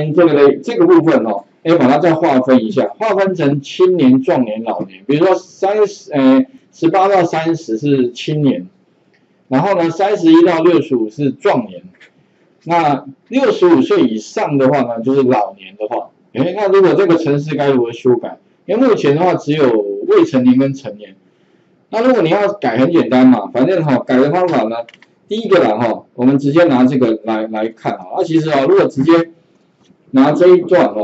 年这个部分哦，把它再划分一下，划分成青年、壮年、老年。比如说18到30是青年，然后呢31到65是壮年，那65岁以上的话呢就是老年的话，那如果这个程式该如何修改？因为目前的话只有未成年跟成年。那如果你要改很简单嘛，反正改的方法呢，第一个啦我们直接拿这个来看啊。其实如果直接拿这一段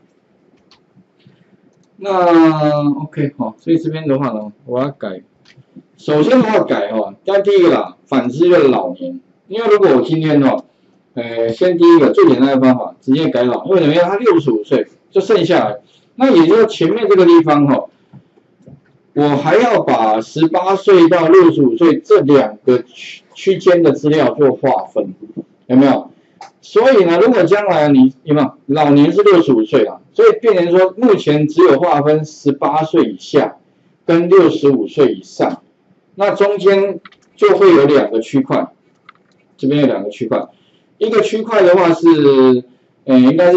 那 OK 所以这边的话呢，我要改。首先的话改但第一个啦，反之就是老年。因为如果我今天先第一个最简单的方法，直接改老，因为怎么样，他65岁就剩下来，那也就是前面这个地方我还要把18岁到65岁这两个区间的资料做划分，有没有？所以呢，如果将来你有没有老年是65岁啦，所以变成说目前只有划分18岁以下跟65岁以上，那中间就会有两个区块，这边有两个区块，一个区块的话是应该是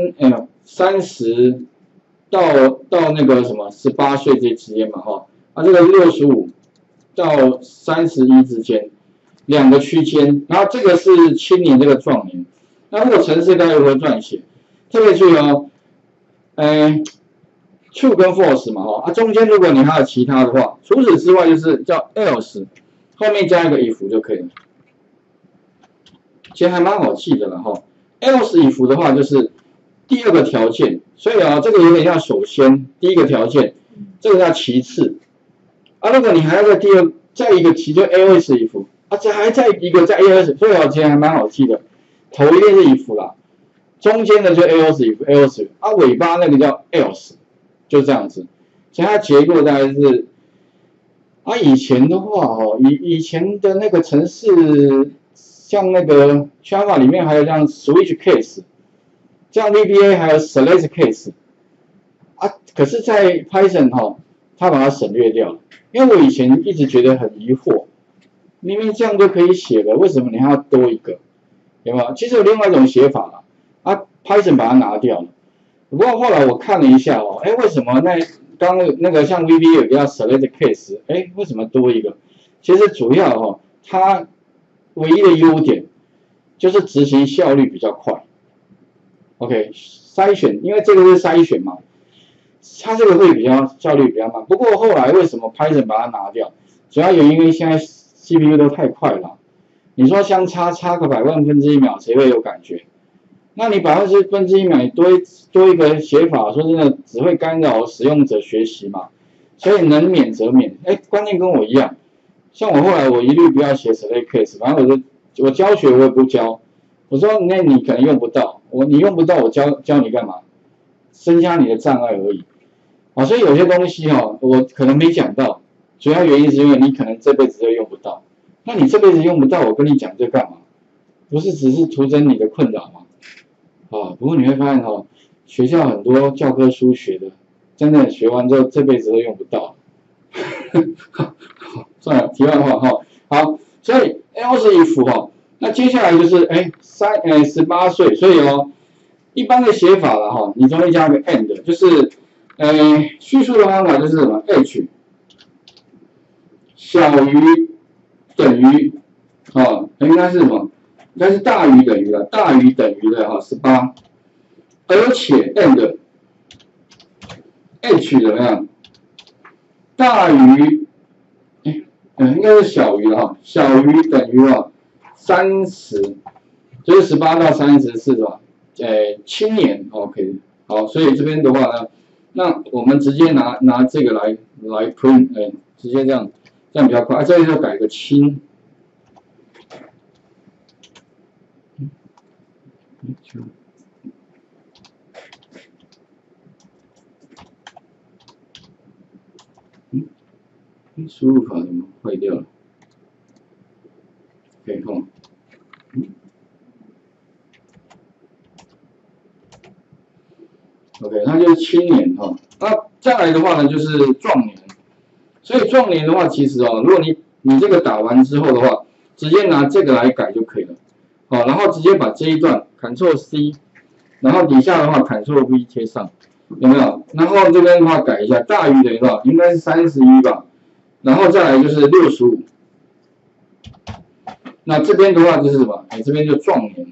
30到那个什么18岁这之间嘛这个65到31之间两个区间，然后这个是青年，这个壮年。那如果程式该如何撰写？特别注意true 跟 false 嘛中间如果你还有其他的话，除此之外就是叫 else， 后面加一个 if 就可以了。其实还蛮好记的了else if 的话就是第二个条件，所以这个有点像首先第一个条件，这个叫其次如果你还要再一个其就 else if 这还再一个再 else， 所以其实还蛮好记的。头一定是 if 啦，中间的就 else if 尾巴那个叫 else， 就这样子。其他结构大概是以前的话以前的那个程式，像那个 Java 里面还有像 switch case， 像 VBA 还有 select case 可是在 Python 它把它省略掉了，因为我以前一直觉得很疑惑，明明这样就可以写了，为什么你还要多一个？有没有？其实有另外一种写法啦，Python 把它拿掉了。不过后来我看了一下为什么刚那个像 VBA 有个叫 select case， 为什么多一个？其实主要它唯一的优点就是执行效率比较快。OK， 筛选，因为这个是筛选嘛，它这个会比较效率比较慢。不过后来为什么 Python 把它拿掉？主要原因因为现在 CPU 都太快了。你说相差个百万分之一秒，谁会有感觉？那你百万分之一秒，你多一个写法，说真的，只会干扰使用者学习嘛。所以能免则免。观念跟我一样，像我后来我一律不要写 select case， 反正我教学我也不教。我说那你可能用不到，你用不到，我教你干嘛？增加你的障碍而已。所以有些东西我可能没讲到，主要原因是因为你可能这辈子都用不到。那你这辈子用不到，我跟你讲这干嘛？不是只是徒增你的困扰吗？不过你会发现学校很多教科书学的，真的学完之后这辈子都用不到。算了，题外话好，所以 else if 那接下来就是18岁，所以一般的写法了你中间加个 and， 就是叙述的方法就是什么 h 小于等于应该是什么？应该是大于等于的，大于等于的18，而且 and h 怎么样？大于应该是小于小于等于30，就是18到30是什么？青年 OK， 好，所以这边的话呢，那我们直接拿这个来 print， 直接这样比较快，这里就改个青。输入法怎么坏掉了？可以看。OK， 那就是青年那再来的话呢，就是壮年。所以壮年的话，其实如果你这个打完之后的话，直接拿这个来改就可以了。然后直接把这一段 Ctrl C， 然后底下的话 Ctrl V 贴上，有没有？然后这边的话改一下，大于等于多少？应该是31吧。然后再来就是65。那这边的话就是什么？哎，这边就壮年。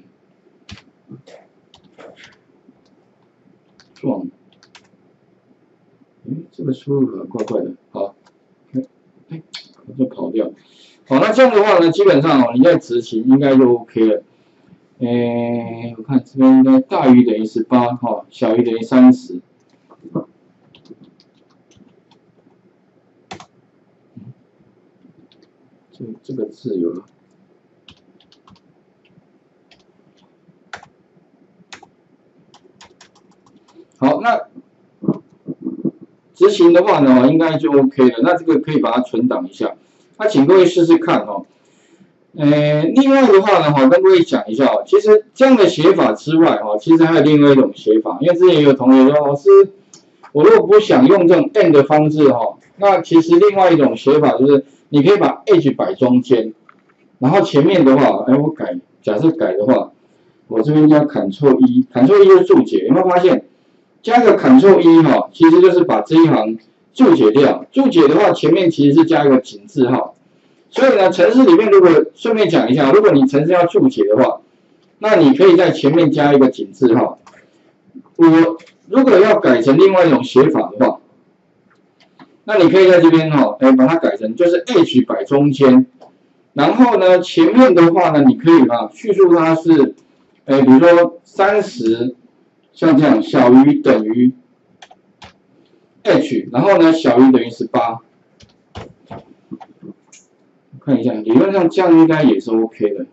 这个输入怪怪的，好，哎，就跑掉。好，那这样的话呢，基本上哦，你在执行应该就 OK 了。我看这边应该大于等于18，哈，小于等于30。这个字有了。好，那执行的话呢，应该就 OK 了。那这个可以把它存档一下。那请各位试试看哦。另外的话呢，跟各位讲一下哦，其实这样的写法之外，其实还有另外一种写法。因为之前有同学说，老师，我如果不想用这种 and 的方式那其实另外一种写法就是，你可以把 edge 摆中间，然后前面的话，我假设改的话，我这边加 Ctrl E，Ctrl E 就是注解，有没有发现？加个 Ctrl E 其实就是把这一行注解掉。注解的话，前面其实是加一个井字号。所以呢，程式里面如果顺便讲一下，如果你程式要注解的话，那你可以在前面加一个井字号。我如果要改成另外一种写法的话，那你可以在这边把它改成就是 H 摆中间，然后呢前面的话呢，你可以叙述它是比如说30。像这样，小于等于 h， 然后呢，小于等于18。看一下，理论上这样应该也是 OK 的。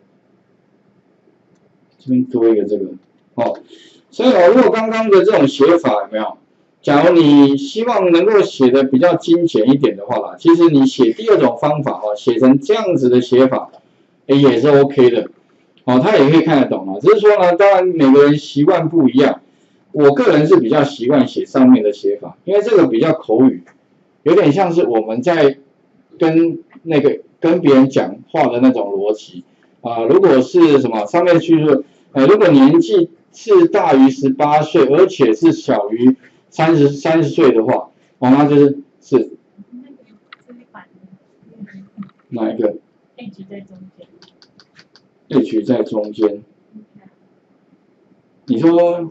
这边多一个这个，所以如果刚刚的这种写法有没有？假如你希望能够写的比较精简一点的话啦，其实你写第二种方法写成这样子的写法，也是 OK 的。他也可以看得懂只是说呢，当然每个人习惯不一样。我个人是比较习惯写上面的写法，因为这个比较口语，有点像是我们在跟别人讲话的那种逻辑如果是什么上面叙述，如果年纪是大于18岁，而且是小于30岁的话，那就是哪一个 ？H 在中间。 H 在中间。你说？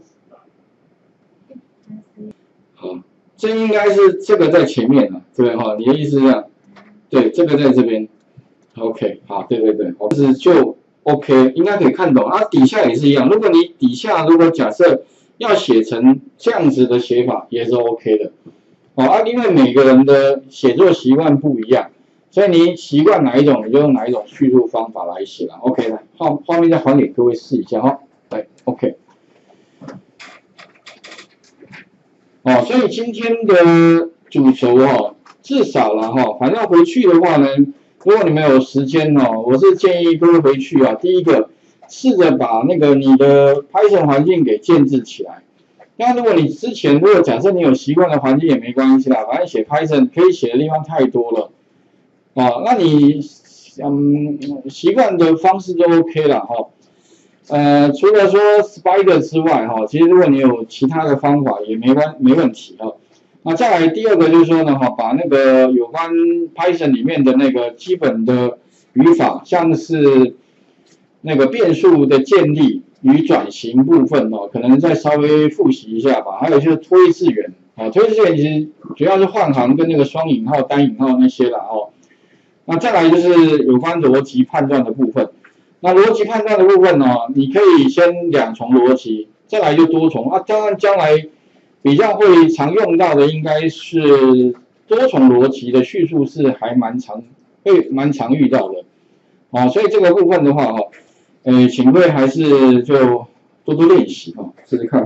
好，这应该是这个在前面了，对不对你的意思是这样？对，这个在这边。OK， 好，对，就是就 OK， 应该可以看懂底下也是一样，如果你底下如果假设要写成这样子的写法，也是 OK 的。因为每个人的写作习惯不一样，所以你习惯哪一种，你就用哪一种叙述方法来写了。OK， 来，画面再还给各位试一下来 OK。所以今天的主轴至少了反正回去的话呢，如果你们有时间我是建议各位回去第一个试着把那个你的 Python 环境给建置起来。那如果你之前如果假设你有习惯的环境也没关系啦，反正写 Python 可以写的地方太多了那你习惯的方式就 OK 了除了说 Spider 之外其实如果你有其他的方法也没问题那再来第二个就是说呢把那个有关 Python 里面的那个基本的语法，像是那个变数的建立与转型部分可能再稍微复习一下吧。还有就是推字元推字元其实主要是换行跟那个双引号、单引号那些啦那再来就是有关逻辑判断的部分。那逻辑判断的部分你可以先2重逻辑，再来就多重当然将来比较会常用到的应该是多重逻辑的叙述是还蛮常遇到的所以这个部分的话请各位还是就多多练习试试看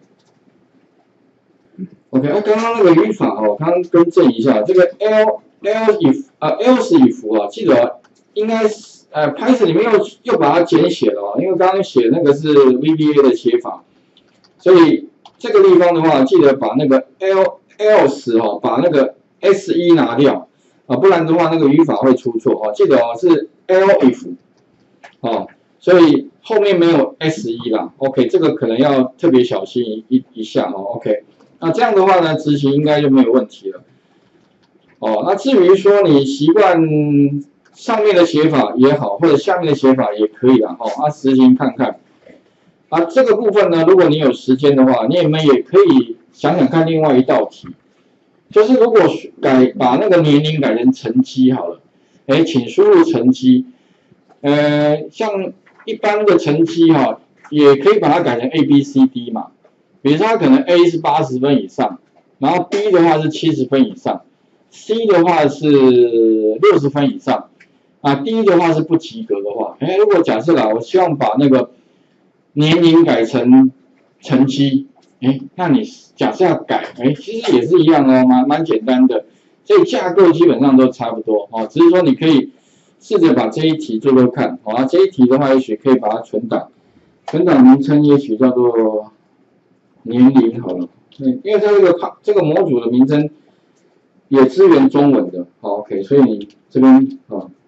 OK， 刚刚那个语法刚刚更正一下，这个 else if 记得应该是Python 里面又把它简写了因为刚刚写那个是 VBA 的写法，所以这个地方的话，记得把那个 else 把那个 s1 拿掉不然的话那个语法会出错记得是 else if 所以后面没有 S1啦 ，OK， 这个可能要特别小心一下哦 ，OK， 那这样的话呢，执行应该就没有问题了。哦，那至于说你习惯上面的写法也好，或者下面的写法也可以啦，哦，实行看看。这个部分呢，如果你有时间的话，你们也可以想想看另外一道题，就是如果把那个年龄改成成绩好了，请输入成绩，像一般的成绩哈，也可以把它改成 A、B、C、D 嘛，比如说它可能 A 是80分以上，然后 B 的话是70分以上。C 的话是60分以上，D 的话是不及格的话，如果假设啦，我希望把那个年龄改成成绩，那你假设要改，其实也是一样哦，蛮简单的，所以架构基本上都差不多哦，只是说你可以试着把这一题做做看，这一题的话也许可以把它存档，存档名称也许叫做年龄好了，因为它这个模组的名称也支援中文的，好 ，OK， 所以你这边